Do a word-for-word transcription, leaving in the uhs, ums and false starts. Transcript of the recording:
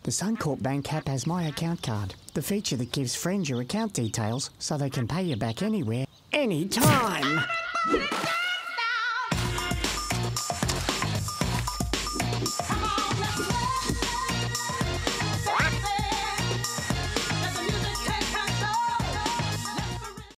The Suncorp Bank app has My Account Card, the feature that gives friends your account details so they can pay you back anywhere, anytime.